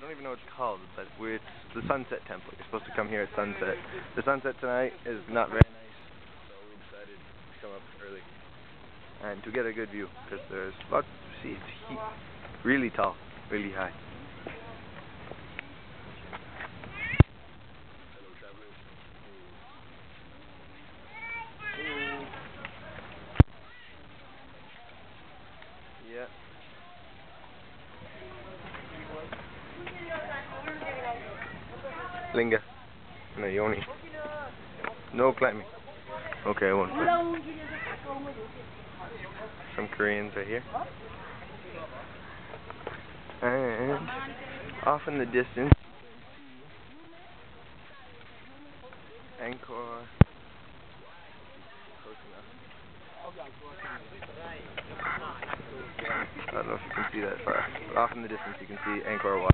don't even know what it's called, but it's the Sunset Temple. You're supposed to come here at sunset. The sunset tonight is not very nice, so we decided to come up early and to get a good view, because there's lots to see. It's really tall, really high. Hello, travelers. Yeah. Linga. No, Yoni. No climbing. Okay, I won't climb. Some Koreans right here. And off in the distance, Angkor. Close enough. I don't know if you can see that far. Off in the distance you can see Angkor Wat.